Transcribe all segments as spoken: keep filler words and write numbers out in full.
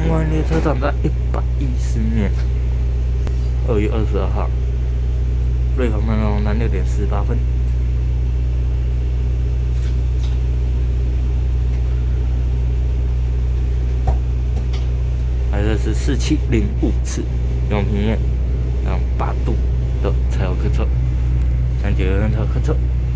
台湾列车长在一百一十年二月二十二号，瑞芳慢龙南六点十八分。来的是四七零五次，永平院，然后八度的柴油客车，三九六人车客车。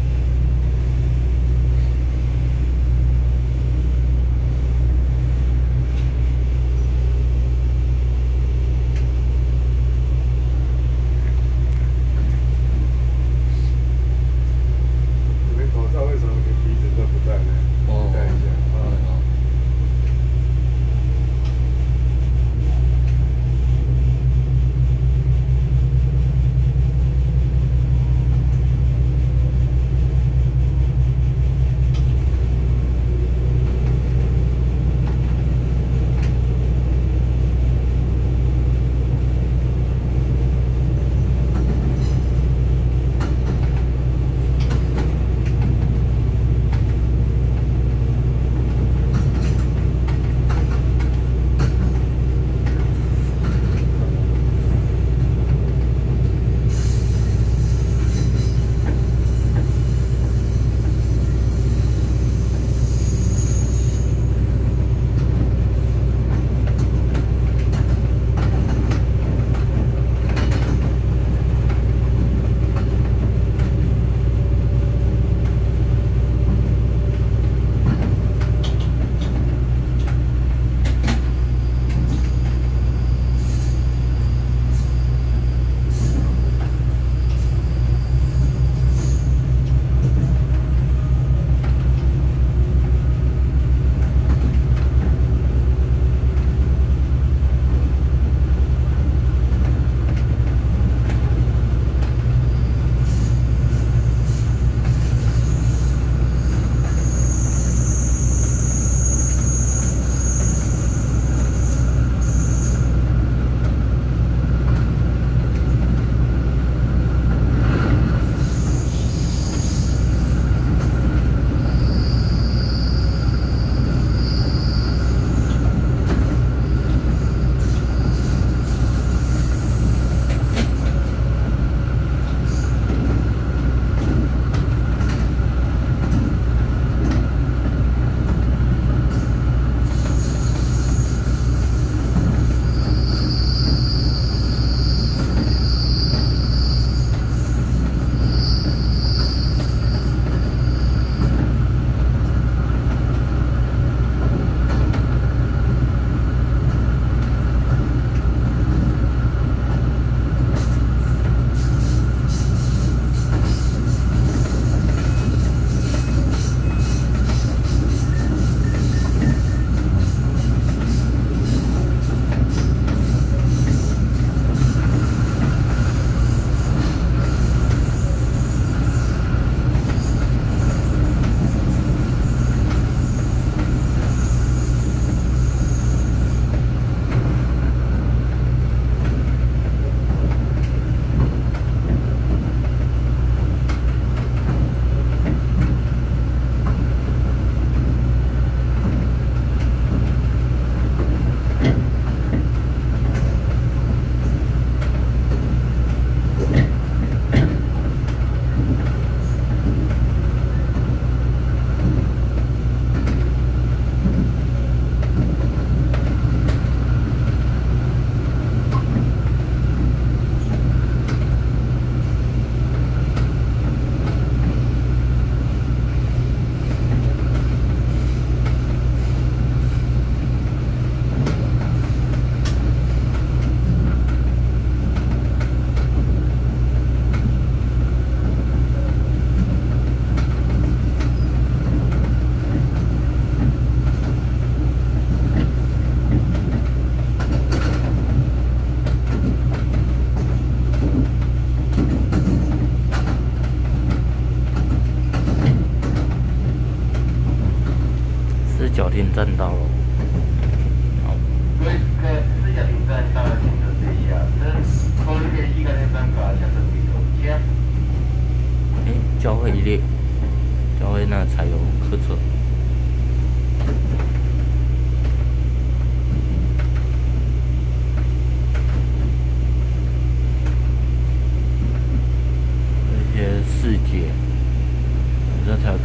角亭站到了。好。各位客，四角亭站到了，请注意一下，车后面一个人站卡，下车回头接。哎，交会一列，交会那柴油客车。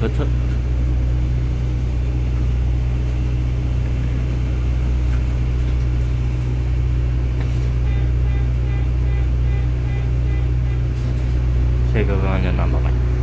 可测。这个刚刚就拿不来。